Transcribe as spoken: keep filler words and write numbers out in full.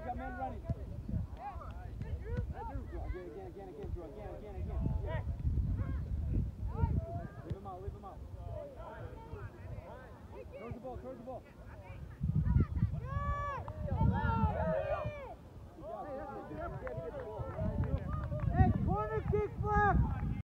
got men running. Again, again, again, again, Drew. Again, again, again. again. Leave him out, leave him out. Towards the ball, towards the ball.